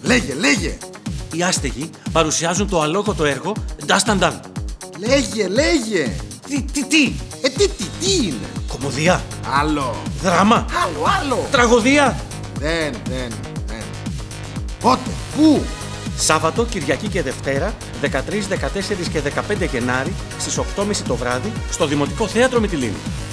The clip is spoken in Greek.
Λέγε, λέγε. Οι άστεγοι παρουσιάζουν το αλόκοτο έργο Dust and Done. Λέγε, λέγε. Τι. Τι είναι. Κωμωδία. Άλλο. Δράμα. Άλλο. Τραγωδία. Δεν. Πότε, πού? Σάββατο, Κυριακή και Δευτέρα, 13, 14 και 15 Γενάρη, στις 8.30 το βράδυ, στο Δημοτικό Θέατρο Μυτιλήνη.